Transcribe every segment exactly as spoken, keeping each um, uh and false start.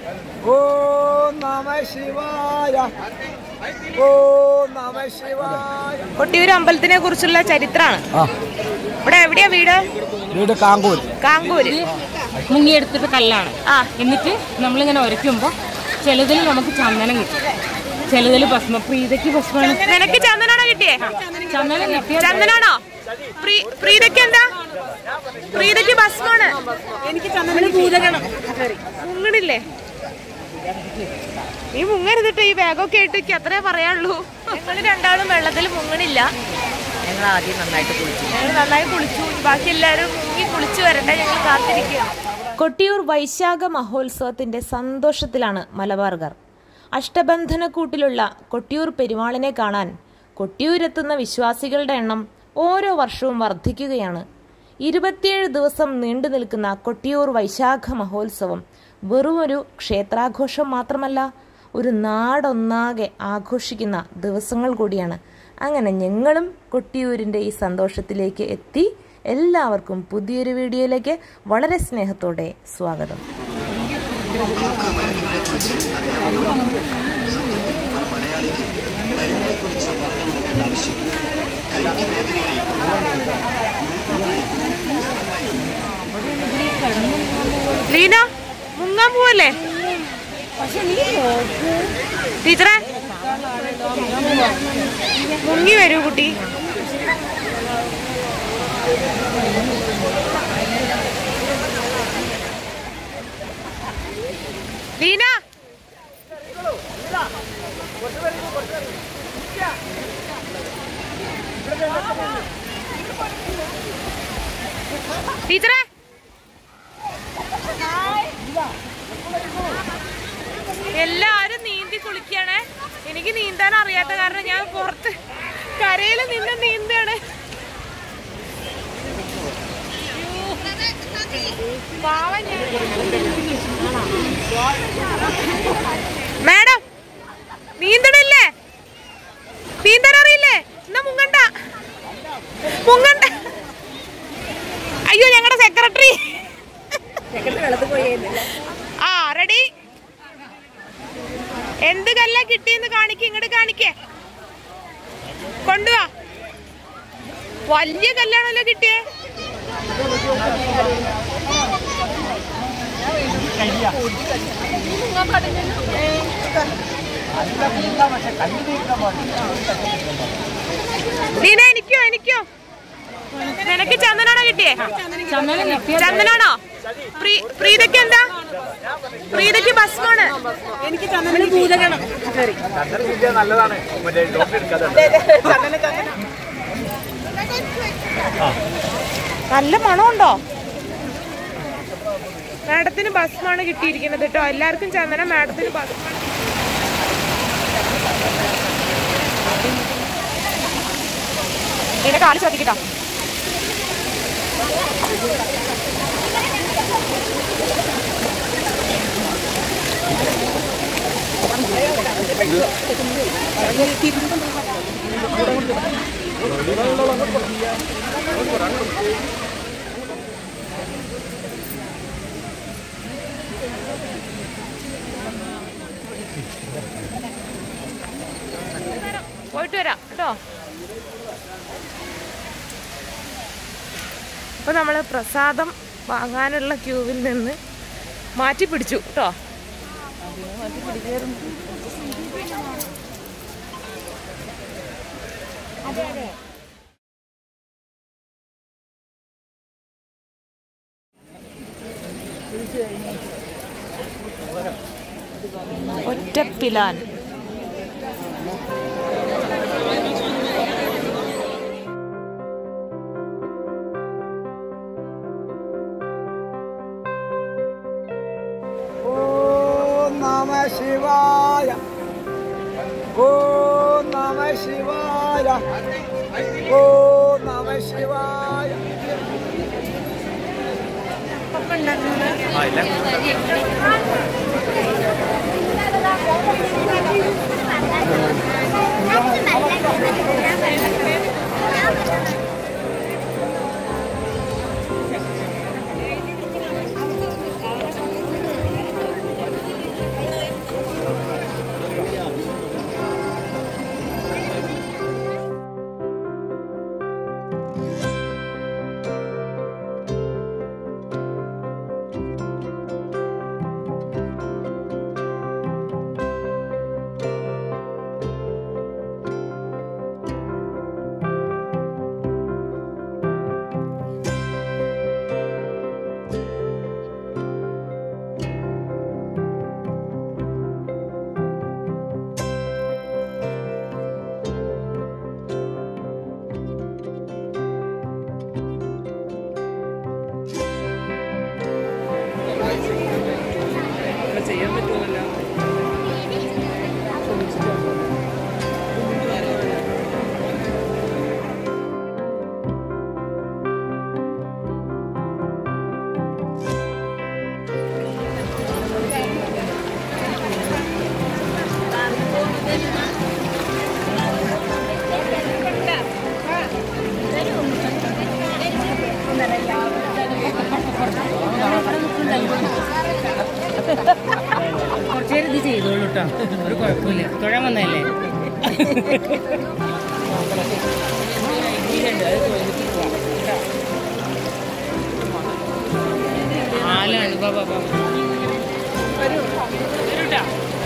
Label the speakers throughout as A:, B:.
A: ഓം നമഃ ശിവായ. ഓം നമഃ ശിവായ.
B: കൊട്ടിയൂർ അമ്പലത്തിനെ കുറിച്ചുള്ള ചരിത്രമാണ്. ഇവിടെ എവിടെയാ വീട്?
A: വീട് കാങ്കൂർ.
B: കാങ്കൂര്.
C: മുങ്ങിയെടുത്തിട്ട് കല്ലാണ്. ആ എന്നിട്ട് നമ്മളിങ്ങനെ ഉരയ്ക്കുമ്പോൾ ചിലതിൽ നമുക്ക് ചന്ദനം കിട്ടും, ചിലതിൽ ഭസ്മ. പ്രീതയ്ക്ക് ഭസ്മാണ്.
B: നിനക്ക് ചന്ദനാണോ കിട്ടിയേ?
C: ചന്ദനം കിട്ടിയ
B: ചന്ദനാണോ? പ്രീതയ്ക്ക് എന്താ? പ്രീതയ്ക്ക് ഭസ്മാണ്.
C: എനിക്ക് ചന്ദനം പൂജകണം.
B: മുങ്ങണില്ലേ? നീ മുങ്ങരുതിട്ട് ഈ ബാഗൊക്കെ ഇട്ട് അത്രേ പറയാനുള്ളൂ. ഞങ്ങൾ രണ്ടാളും വെള്ളത്തിൽ മുങ്ങണില്ല.
C: ഞങ്ങൾ ആദ്യം നന്നായിട്ട് കുളിച്ചു.
B: ഞങ്ങൾ നന്നായി കുളിച്ചു. ബാക്കി എല്ലാവരും മുങ്ങി കുളിച്ചു വരട്ടെ, ഞങ്ങൾ കാത്തിരിക്കുക. കൊട്ടിയൂർ വൈശാഖ മഹോത്സവത്തിന്റെ സന്തോഷത്തിലാണ് മലബാർകാർ. അഷ്ടബന്ധനക്കൂട്ടിലുള്ള കൊട്ടിയൂർ പെരുമാളിനെ കാണാൻ കൊട്ടിയൂരെത്തുന്ന വിശ്വാസികളുടെ എണ്ണം ഓരോ വർഷവും വർദ്ധിക്കുകയാണ്. ഇരുപത്തിയേഴ് ദിവസം നീണ്ടു നിൽക്കുന്ന കൊട്ടിയൂർ വൈശാഖ മഹോത്സവം വെറുമൊരു ക്ഷേത്രാഘോഷം മാത്രമല്ല, ഒരു നാടൊന്നാകെ ആഘോഷിക്കുന്ന ദിവസങ്ങൾ കൂടിയാണ്. അങ്ങനെ ഞങ്ങളും കൊട്ടിയൂരിൻ്റെ ഈ സന്തോഷത്തിലേക്ക് എത്തി. എല്ലാവർക്കും പുതിയൊരു വീഡിയോയിലേക്ക് വളരെ സ്നേഹത്തോടെ സ്വാഗതം. ലീന മുങ്ങാൻ പോവല്ലേ ടീച്ചറെ? മുങ്ങി വരൂ കുട്ടി. ലീന ടീച്ചറെ, എല്ലാരും നീന്തി കുളിക്കാണ്. എനിക്ക് നീന്താൻ അറിയാത്ത കാരണം ഞാൻ പുറത്ത് കരയിൽ നിന്ന് നീന്താണ്. മാഡം നീന്തണില്ലേ? നീന്താൻ അറിയില്ലേ? എന്നാ മുങ്ങണ്ട മുങ്ങണ്ട. അയ്യോ, ഞങ്ങളുടെ സെക്രട്ടറി. ആ റെഡി. എന്ത് കല്ല കിട്ടിയെന്ന് കാണിക്ക, ഇങ്ങോട്ട് കാണിക്കേ. കൊണ്ടുവാ. വലിയ കല്ലാണല്ലോ കിട്ടിയേ. നീന എനിക്കോ എനിക്കോ നിനക്ക് ചന്ദനാണോ കിട്ടിയേ? ചന്ദനാണോ? പ്രീതയ്ക്ക് എന്താ? പ്രീതയ്ക്ക് ഭസ്മാണ്.
C: എനിക്ക് ചന്ദനം പൂജകണം.
B: നല്ല മണമുണ്ടോ? മാഡത്തിന് ഭസ്മാണ് കിട്ടിയിരിക്കുന്നത് കേട്ടോ. എല്ലാവർക്കും ചന്ദനം, മാഡത്തിന് ഭസ്മാണ്. ഇതിനെ കാല് ശ്രദ്ധിക്കട്ടോ. പോയിട്ട് വരാം കേട്ടോ. അപ്പൊ നമ്മള് പ്രസാദം വാങ്ങാനുള്ള ക്യൂവിൽ നിന്ന് മാറ്റി പിടിച്ചു കേട്ടോ. ഒറ്റപ്പിലാൻ.
A: ഓം നമഃ ശിവായ. ഓം നമഃ ശിവായ. ഓം നമഃ ശിവായ.
C: കേട്ടോ, ഒരു കുഴപ്പമില്ല. തൊഴാൻ വന്നതല്ലേ? ആലാണ് ബാബാ ബാബാ വരൂട്ടാ.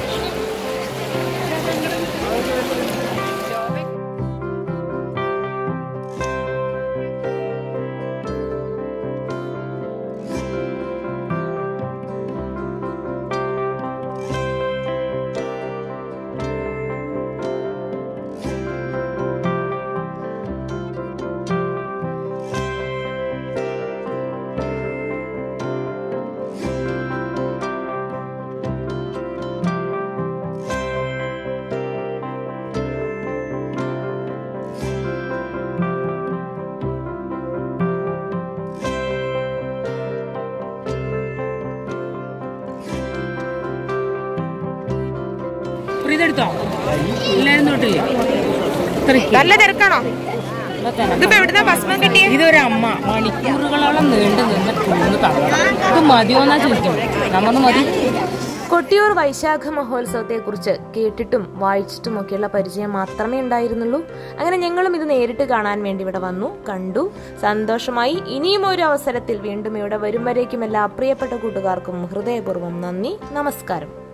C: ഇതെടുത്തോ? എല്ലാരും തൊട്ടില്ലേ?
B: നല്ല തിരക്കാണോ?
C: ഇതൊരു അമ്മ മണിക്കൂറുകളോളം നീണ്ടു നിന്ന് കുഞ്ഞു തള്ളണം. ഇത് മതിയോന്നാ ചോദിക്കും. നമ്മൾ മതി.
B: കൊട്ടിയൂർ വൈശാഖ മഹോത്സവത്തെക്കുറിച്ച് കേട്ടിട്ടും വായിച്ചിട്ടുമൊക്കെയുള്ള പരിചയം മാത്രമേ ഉണ്ടായിരുന്നുള്ളൂ. അങ്ങനെ ഞങ്ങളും ഇത് നേരിട്ട് കാണാൻ വേണ്ടി ഇവിടെ വന്നു, കണ്ടു, സന്തോഷമായി. ഇനിയും ഒരു അവസരത്തിൽ വീണ്ടും ഇവിടെ വരും വരേക്കും എല്ലാ പ്രിയപ്പെട്ട കൂട്ടുകാർക്കും ഹൃദയപൂർവ്വം നന്ദി, നമസ്കാരം.